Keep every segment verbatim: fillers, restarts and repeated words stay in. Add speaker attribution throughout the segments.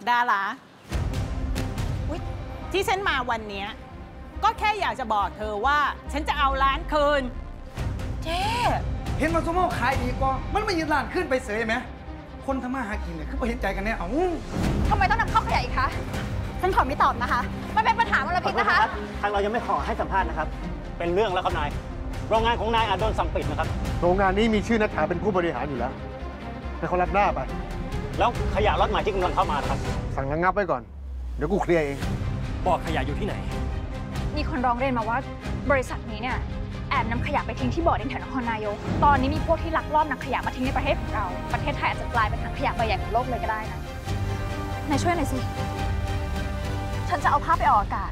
Speaker 1: ดาราที่ฉันมาวันนี้ก็แค่อยากจะบอกเธอว่าฉันจะเอาร้านคืนเจ๊
Speaker 2: เห็นมาสมมติขายดีกว่ามันไม่ยืนร้านขึ้นไปเสยไหมคนทำมาหากินเนี่ยคือไม่เห็นใจกันเนี่ยเอ้า
Speaker 3: ทำไมต้องนำเข้าขยะอีกคะฉันขอไม่ตอบนะคะมันเป็นปัญหามลพิษนะคะ
Speaker 4: ทางเรายังไม่ขอให้สัมภาษณ์นะครับเป็นเรื่องแล้วครับนายโรงงานของนายอาจโดนสั่งปิดนะครับ
Speaker 5: โรงงานนี้มีชื่อนัทธาเป็นผู้บริหารอยู่แล้วให้เขารับหน้าไป
Speaker 4: แล้วขยะรถใหม่ที่กำลังเข้ามาครับ
Speaker 5: สั่งระงับไว้ก่อนเดี๋ยวกูเคลียร์เอง
Speaker 4: บ่อขยะอยู่ที่ไหน
Speaker 3: มีคนร้องเรียนมาว่าบริษัทนี้เนี่ยแอบนำขยะไปทิ้งที่บ่อดินแถวนครนายกตอนนี้มีพวกที่ลักลอบนำขยะมาทิ้งในประเทศของเราประเทศไทยอาจจะกลายเป็นถังขยะใบใหญ่ของโลกเลยก็ได้นะนายช่วยหน่อยสิฉันจะเอาภาพไปออกอากาศ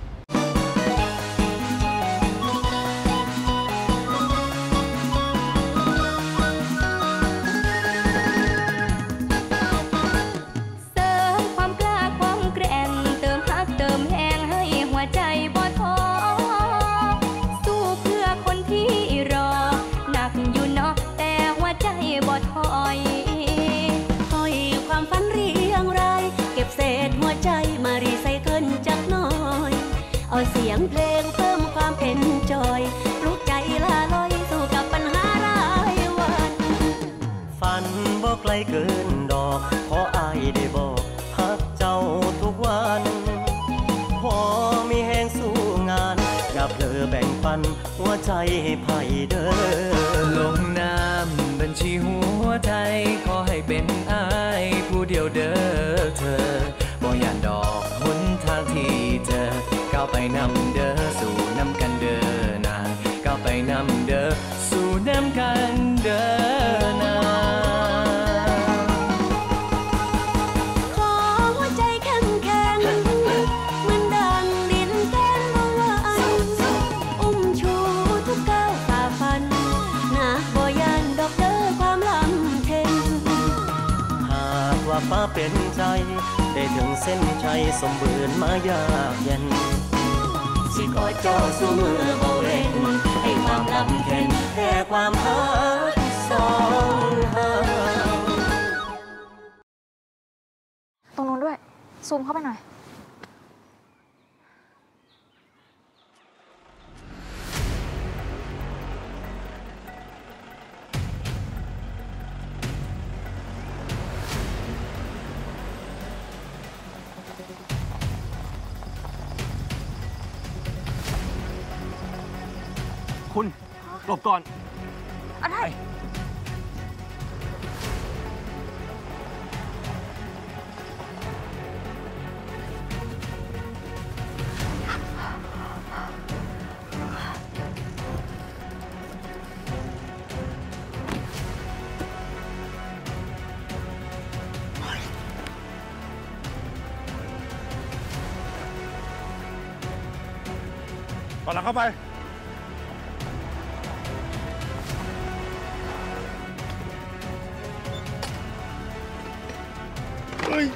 Speaker 6: เอาเสียงเพลงเพิ่มความเอนจอยปลุกใจลาลอยสู้กับปัญหารายวัน
Speaker 7: ฝันบ่ไกลเกินดอกขออายได้บอกฮักเจ้าทุกวันพอมีแหงสู้งานอย่าเผลอแบ่งปันหัวใจให้ไผ่เด้อ
Speaker 8: ลงน้ำบัญชีหัวใจขอให้เป็นอายผู้เดียวเด้อเธอบ่ย่านดอกหนทางที่เจอก้าวไปนำเด้อสู่นำกันเด้อนาก้าวไปนำเด้อสู่นำกันเด้อนา
Speaker 6: ขอหัวใจแข็งแข็งเหมือนดังดินแดนบวรอุ้มชูทุกก้าวฝ่าฟันนะบ่ย่านดอกเด้อความลำเค็ญ
Speaker 7: หากว่าฟ้าเป็นใจได้ถึงเส้นชัยสมบูรณ์มายากเย็นสิกอดเจ้าสู้มือโบเร่งให้ความลำเค็ญแค่ความหักสองหา
Speaker 3: ตรงนู้นด้วยซูมเข้าไปหน่อย
Speaker 4: คุณหลบก่อน
Speaker 3: อะไร
Speaker 5: ก่อนหลังเข้าไปเฮ้ย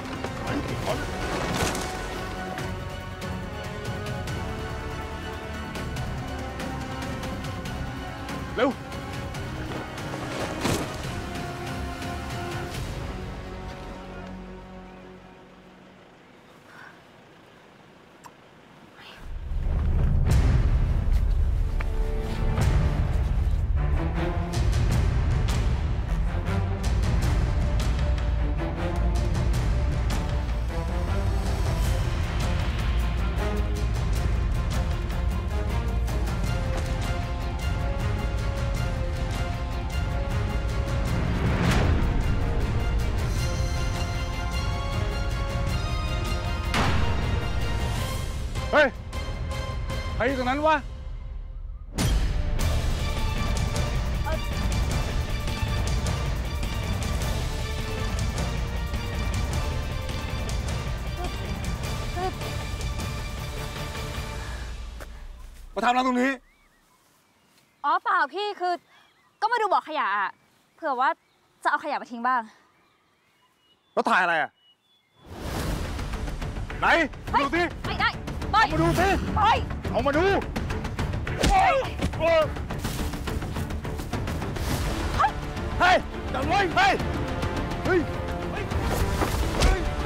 Speaker 5: เร็วเฮ้ยใครอยู่ตรงนั้นวะมาทำอะไรตรงนี้
Speaker 3: อ๋อเปล่าพี่คือก็มาดูบ่อขยะเผื่อว่าจะเอาขยะมาทิ้งบ้าง
Speaker 5: แล้วถ่ายอะไรอ่ะไหนดูสิ
Speaker 3: ไม่ได้
Speaker 5: เอามาดูสิเอามาดูเฮ้ยจับไว้เฮ้ยเฮ้ยเฮ้ย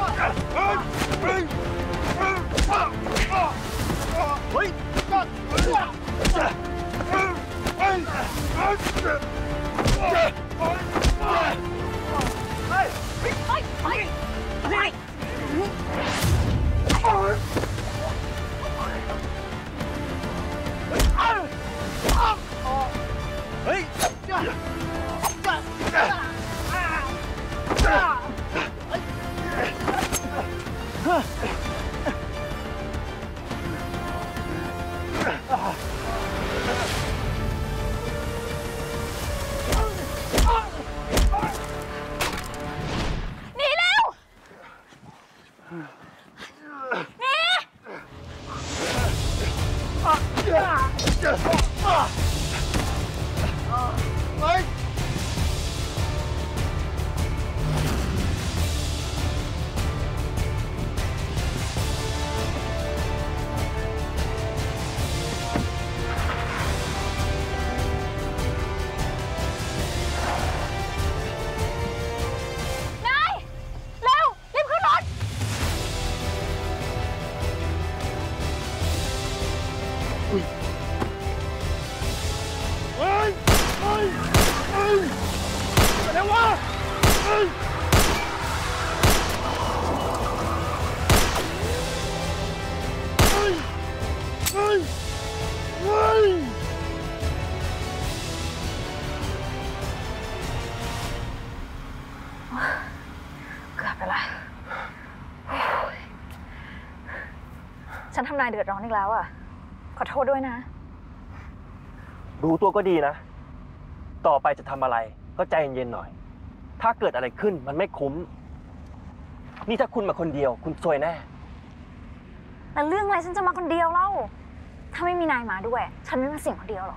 Speaker 3: ฉันทำนายเดือดร้อนอีกแล้วอ่ะขอโทษด้วยนะ
Speaker 4: รู้ตัวก็ดีนะต่อไปจะทำอะไรก็ใจเย็นๆหน่อยถ้าเกิดอะไรขึ้นมันไม่คุ้มนี่ถ้าคุณมาคนเดียวคุณซวยแน่
Speaker 3: แต่เรื่องอะไรฉันจะมาคนเดียวเล่าถ้าไม่มีนายมาด้วยฉันไม่มาเสี่ยงคนเดียวหรอก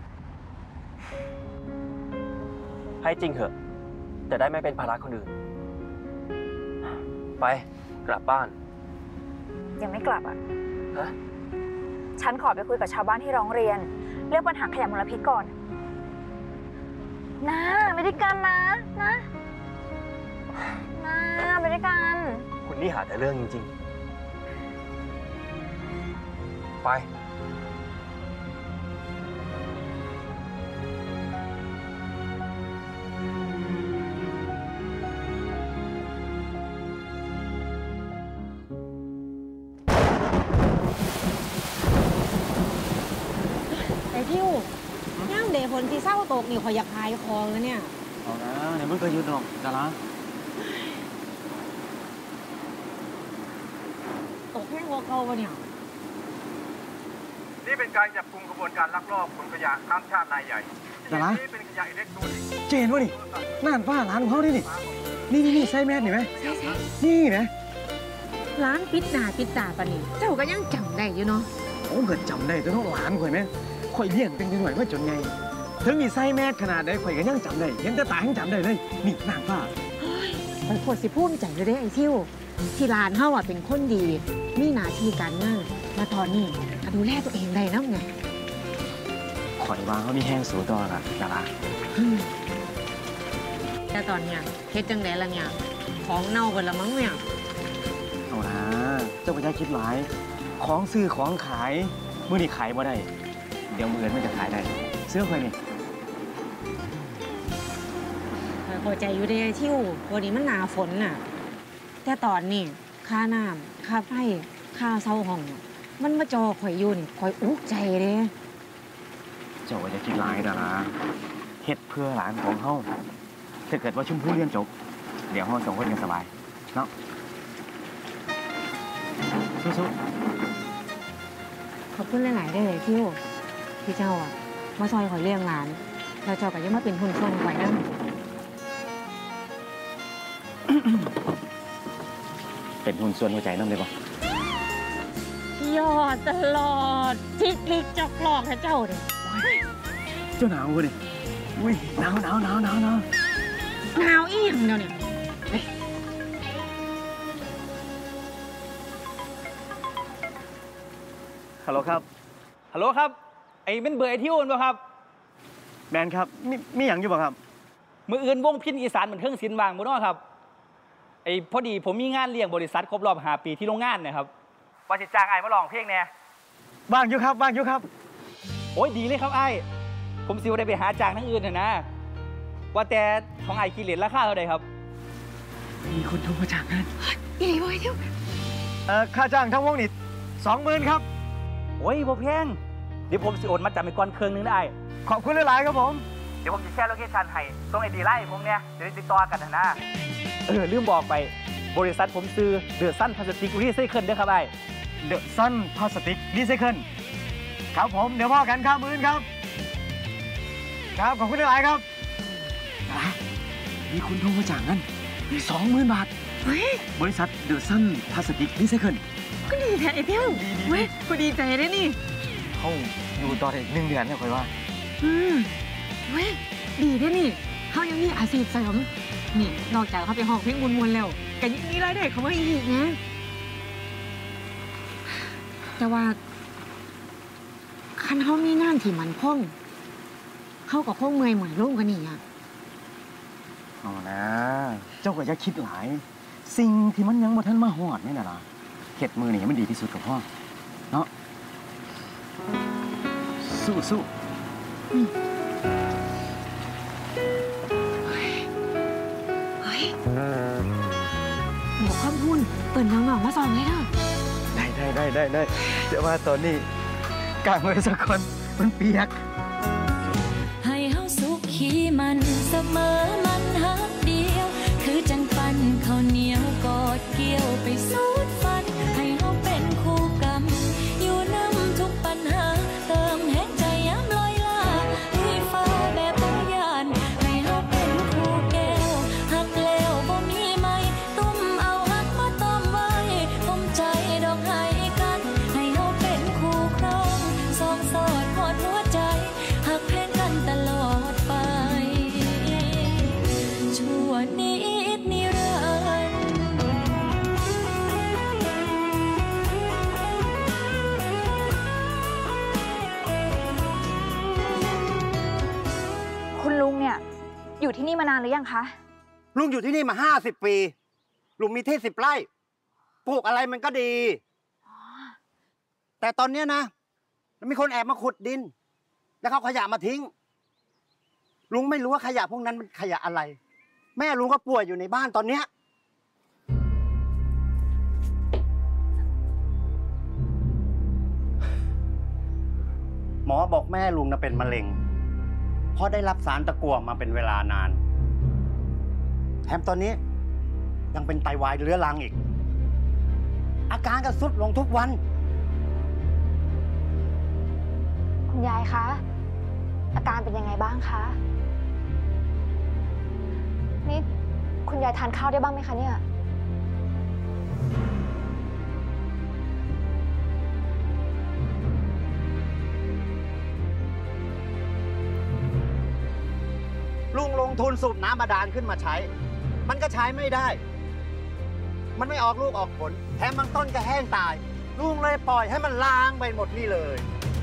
Speaker 4: ให้จริงเหอะจะได้ไม่เป็นภาระคนอื่นไปกลับบ้าน
Speaker 3: ยังไม่กลับอ่ะ
Speaker 4: ฮะ
Speaker 3: ฉันขอไปคุยกับชาวบ้านที่ร้องเรียนเรื่องปัญหาขยะมลพิษก่อนนะไปด้วยกันนะนะนะไปด้วยกัน
Speaker 4: คุณนี่หาแต่เรื่องจริงๆไป
Speaker 1: ทิวย่างเดฝนที่เศร้าตกนี่ขอยอยากขายของแล้วเนี่ย
Speaker 2: เอานะเดี๋ยวมันก็หยุดหรอกดารา
Speaker 1: ตกแห้งกว่าเก่าปะเนี่ย
Speaker 9: นี่เป็นการจับกุมกระบวนการลักลอบขนขยะข้ามชาติรายใหญ่
Speaker 2: ดารา
Speaker 9: นี่เป็นขยะอิเล็กทรอนิกส์
Speaker 2: เจนวะนี่น่านฟ้าร้านของเขาดินี่นี่นี่นี่ใช่แมสนี่ไหม
Speaker 1: ใช่ใช่
Speaker 2: นี่นะ
Speaker 1: ร้านปิดหน้าปิดตาปะนี่เจ้าก็ยังจำได้อยู่เนาะ
Speaker 2: โอ้เกิดจำได้ตัวน้องหลานข่อยไหมข่อยเลี้ยงเป็นจังหน่อยว่าจนไงถึงมีไส้แมสขนาดใดข่อยก็ยังจำได้เห็นแต่ตายังจำได้เลยนี่นางฟ้า
Speaker 1: ไปโคตรสิพูดใจเลยได้ไอ้ทิวที่ร้านเฮาอ่ะเป็นคนดีมีหน้าที่การงานมาตอนนี้ดูแลตัวเองได้นะไง
Speaker 2: ข่อยวางเขามีแห้งสูต่อละดารา
Speaker 1: แต่ตอนเนี้ยเฮ็ดจังไดล่ะเนี่ยของเน่ากันละมั้งเนี่ย
Speaker 2: เอานะเจ้าก็อย่าคิดหลายของซื้อของขายมื้อนี้ขายบ่ได้เดี๋ยวมื้ออื่นมันจะขายได้เสื้อข่อยนี่
Speaker 1: พอใจอยู่ได้ทิววันนี้มันหนาฝนน่ะแต่ตอนนี้ค่าน้ำค่าไฟค่าเช่าห้องมันมาจอข่อยอยู่นี่ข่อยอุกใจเด้
Speaker 2: เจ้าจะคิดร้ายดาราเฮ็ดเพื่อหลานของเฮาถ้าเกิดว่าชมพู่เรียนจบเดี๋ยวเฮาสองคนกันสบายเนาะสู้
Speaker 1: ๆขอบคุณหลายๆได้เลยทิวที่เจ้าอ่ะมาซอยข่อยเลี้ยงหลานแล้วเจ้าก็ยังมาเป็นหุ่นส่วนข่อยนั่น
Speaker 2: เป็นหุ่นส่วนหัวใจน้ำเลยปะ
Speaker 1: ยอดตลอดจิกลิกจับหลอกให้เจ้าเลย
Speaker 2: เจ้าหนาวเลยอุ้ยหนาวหนาวหนาวหนาวหนาว
Speaker 1: หนาวอีหยังเดี๋ยวนี้
Speaker 2: ฮัลโหลครับ
Speaker 10: ฮัลโหลครับไอ้เป็นเบอร์ไอทิวป่ะครับ
Speaker 2: แมนครับมีมีอย่างอยู่ป่ะครับ
Speaker 10: มืออื่นวงพินอีสานเหมือนเครื่องศิลป์วางบุญน้อครับไอ้พอดีผมมีงานเลี้ยงบริษัทครบรอบห้าปีที่โรงงานนะครับว่าสิจ้างไอ้มาลองเพลงแน่
Speaker 2: ว่างอยู่ครับว่างอยู่ครับ
Speaker 10: โอ้ยดีเลยครับไอ้ผมสิวได้ไปหาจ้างทั้งอื่นนะนะว่าแต่ของไอ้กิเลสราคาเท่าไหร่ครับ
Speaker 2: มีคนโทรมาจ้างงาน
Speaker 1: อีหลีบ่ไอ้ทิว
Speaker 2: เอ่อค่าจ้างทั้งวงนี่สองหมื่นครับ
Speaker 10: โอ้ยบ่แพงเดี๋ยวผมสิโอนมาจำไปก่อนเครื่องนึงได้
Speaker 2: ขอบคุณหลายๆครับผม
Speaker 10: เดี๋ยวผมจะแชร์โลเคชั่นให้ส่งไอดีไลน์ผมเนี่ยเดี๋ยวติดต่อกันนะนะเออลืมบอกไปบริษัทผมซื้อเดอะซันพลาสติกรีไซเคิลด้วยครับไอ้
Speaker 2: เดอะซันพลาสติกรีไซเคิลครับผมเดี๋ยวพ่อกันข้ามมื่นครับครับขอบคุณหลายๆครับมีคุณโทรมาจ้างเงินสองหมื่นบาทบริษัทเดอะซันพลาสติกรีไซเคิล
Speaker 1: ก็ดีแท้ไอ้เพี้ยวเว้ยกูดีใจได้นี่
Speaker 2: เขาอยู่ต่อได้หนึ่งเดือนเนี่ยคอยว่า
Speaker 1: อืมเว้ยดีได้นี่เขายังมีอาชีพเสริมนี่นอกจากเขาไปห้องเพลงมวลๆแล้วกันยังมีรายได้เขามาอีกนะแต่ว่าคันเขามีงานที่มันคงเขากับคงเมื่อยเหมือนรุ่งกันนี่อ่ะ
Speaker 2: เอานะเจ้าก็จะคิดหลายสิ่งที่มันยังบ่ทันมาหอดนี่น่ะล่ะเข็ดมือนี่มันดีที่สุดกับพ่อเนาะสู้สู้
Speaker 1: เฮ้ยบอกความพูนเปิดน้องๆมาสอนเลยเด้อ
Speaker 2: ได้ได้ได้ได้ได้แต่ว่าตอนนี้กางไว้สักคนมันเปียก
Speaker 6: ให้เฮาสุขีมันเสมอมันฮักเดียวคือจังปันข้าวเหนียวกอดเกี่ยวไปสุดฟันให้เฮาเป็นคู่กรรมอยู่นำทุกปัญหาเติมแห่งใจย้ำลอยลาลุยฟ้าแบบบ่ยานให้เฮาเป็นคู่แก้วหักแล้วบ่มีไม่ตุ้มเอาหักมาต้มไว้ต้มใจดอกให้กันให้เฮาเป็นคู่ครองสองสอดหอดหัวใจหักแพงกันตลอดไปชั่วนิดนิรันดร์
Speaker 3: คุณลุงเนี่ยอยู่ที่นี่มานานหรือยังคะ
Speaker 11: ลุงอยู่ที่นี่มาห้าสิบปีลุงมีที่สิบไร่ปลูกอะไรมันก็ดีแต่ตอนนี้นะมีคนแอบมาขุดดินแล้วเขาขยะมาทิ้งลุงไม่รู้ว่าขยะพวกนั้นมันขยะอะไรแม่ลุงก็ป่วยอยู่ในบ้านตอนเนี้ยหมอบอกแม่ลุงน่ะเป็นมะเร็งเพราะได้รับสารตะกั่วมาเป็นเวลานานแถมตอนนี้ยังเป็นไตวายเรื้อรังอีกอาการก็ทรุดลงทุกวัน
Speaker 3: คุณยายคะอาการเป็นยังไงบ้างคะนี่คุณยายทานข้าวได้บ้างไหมคะเนี่ย
Speaker 11: ลุงลงทุนสูบน้ำบาดาลขึ้นมาใช้มันก็ใช้ไม่ได้มันไม่ออกลูกออกผลแถมบางต้นก็แห้งตายลุงเลยปล่อยให้มันล้างไปหมดนี่เลย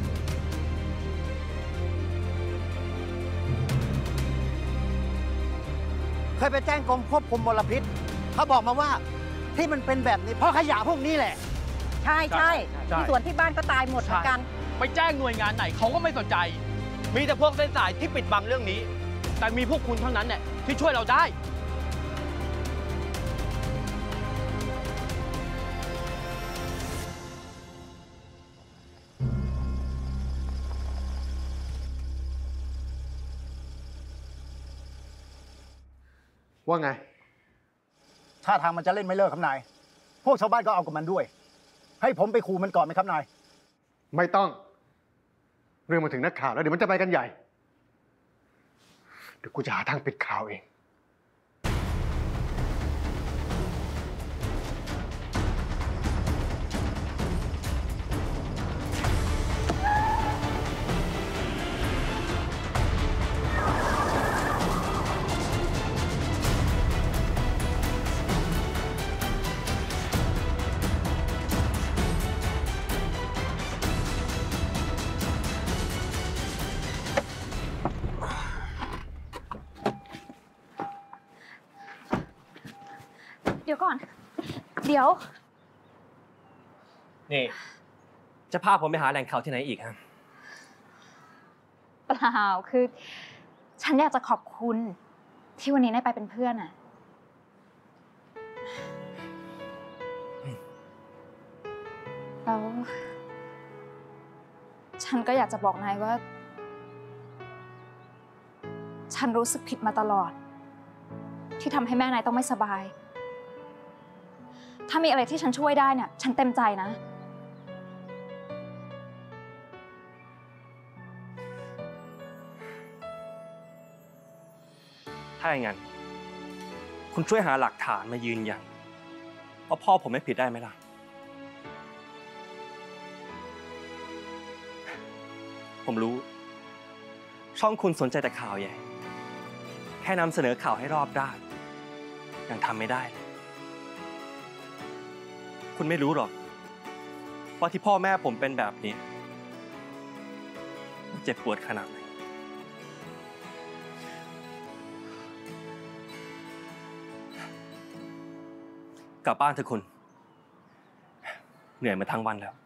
Speaker 11: เคยไปแจ้งกรมควบคุมมลพิษเขาบอกมาว่าที่มันเป็นแบบนี้เพราะขยะพวกนี้แหละ
Speaker 12: ใช่ใช่ที่สวนที่บ้านก็ตายหมดเหมือนกัน
Speaker 4: ไปแจ้งหน่วยงานไหนเขาก็ไม่สนใจมีแต่พวกเส้นสายที่ปิดบังเรื่องนี้แต่มีพวกคุณเท่านั้นเนี่ยที่ช่วยเราได้
Speaker 5: ว่าไง
Speaker 11: ท่าทางมันจะเล่นไม่เลิกครับนายพวกชาวบ้านก็เอากับมันด้วยให้ผมไปขู่มันก่อนไหมครับนาย
Speaker 5: ไม่ต้องเรื่องมาถึงนักข่าวแล้วเดี๋ยวมันจะไปกันใหญ่เดี๋ยวกูจะหาทางปิดข่าวเอง
Speaker 3: ยวก่อน เดี๋ยว
Speaker 4: นี่ จะพาผมไปหาแหล่งข่าวที่ไหนอีกฮะ
Speaker 3: เปล่า คือ ฉันอยากจะขอบคุณ ที่วันนี้ได้ไปเป็นเพื่อนอะแล้วฉันก็อยากจะบอกนายว่า ฉันรู้สึกผิดมาตลอด ที่ทำให้แม่นายต้องไม่สบาย ถ้ามีอะไรที่ฉันช่วยได้เนี่ย ฉันเต็มใจนะ
Speaker 4: ถ้าอย่างนั้น คุณช่วยหาหลักฐานมายืนยันว่าพ่อผมไม่ผิดได้ไหมล่ะ ผมรู้ ช่องคุณสนใจแต่ข่าวใหญ่ แค่นำเสนอข่าวให้รอบด้านยังทำไม่ได้เลยคุณไม่รู้หรอกว่าที่พ่อแม่ผมเป็นแบบนี้มันเจ็บปวดขนาดไหนกลับบ้านเถอะคุณ เหนื่อยมาทั้งวันแล้ว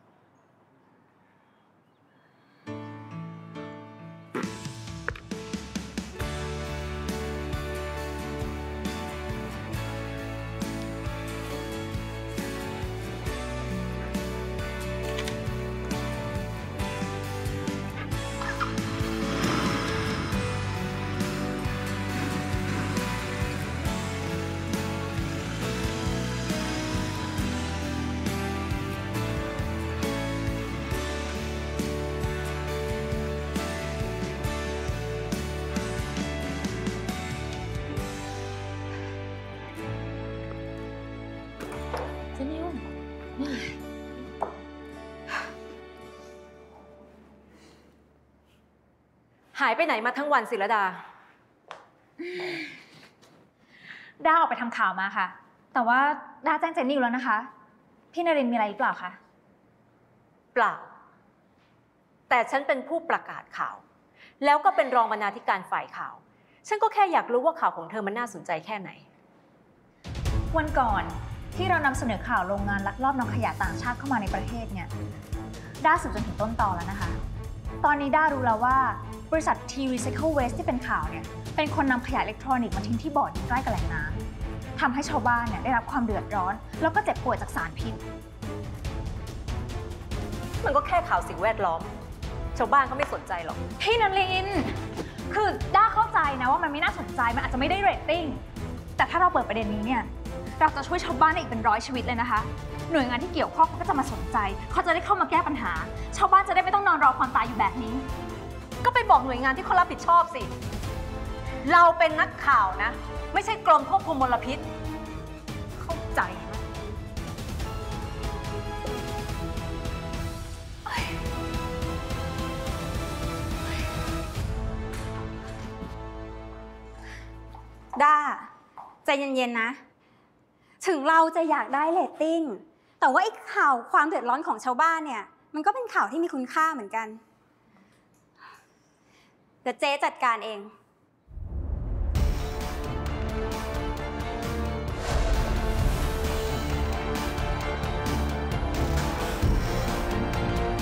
Speaker 12: หายไปไหนมาทั้งวันศิรดา
Speaker 3: ด้าออกไปทำข่าวมาค่ะ แต่ว่าด้าแจ้งเจนนี่อยู่แล้วนะคะ พี่นรินทร์มีอะไรหรือเปล่าคะ
Speaker 12: เปล่า แต่ฉันเป็นผู้ประกาศข่าว แล้วก็เป็นรองบรรณาธิการฝ่ายข่าว ฉันก็แค่อยากรู้ว่าข่าวของเธอมันน่าสนใจแค่ไหน
Speaker 3: วันก่อนที่เรานำเสนอข่าวโรงงานลักลอบนำขยะต่างชาติเข้ามาในประเทศเนี่ยด้าสืบจนถึงต้นตอแล้วนะคะ ตอนนี้ด้ารู้แล้วว่าบริษัท T Recycle Waste ที่เป็นข่าวเนี่ยเป็นคนนำขยะอิเล็กทรอนิกส์มาทิ้งที่บ่อดินใกล้กับแหล่งน้ำทำให้ชาวบ้านเนี่ยได้รับความเดือดร้อนแล้วก็เจ็บป่วยจากสารพิษ
Speaker 12: มันก็แค่ข่าวสิ่งแวดล้อม ชาวบ้านก็ไม่สนใจหรอก
Speaker 3: พี่นรินทร์คือด้าเข้าใจนะว่ามันไม่น่าสนใจมันอาจจะไม่ได้เรตติ้งแต่ถ้าเราเปิดประเด็นนี้เนี่ยเราจะช่วยชาวบ้านได้อีกเป็นร้อยชีวิตเลยนะคะหน่วยงานที่เกี่ยวข้องเขาก็จะมาสนใจเขาจะได้เข้ามาแก้ปัญหาชาวบ้านจะได้ไม่ต้องนอนรอความตายอยู่แบบนี้
Speaker 12: ก็ไปบอกหน่วยงานที่เขารับผิดชอบสิ เราเป็นนักข่าวนะ ไม่ใช่กรมควบคุมมลพิษ เข้าใจไหม
Speaker 13: ด้าใจเย็นๆนะ ถึงเราจะอยากได้เรตติ้งแต่ว่าไอ้ข่าวความเดือดร้อนของชาวบ้านเนี่ยมันก็เป็นข่าวที่มีคุณค่าเหมือนกันเดี๋ยวเจ๊จัดการเอง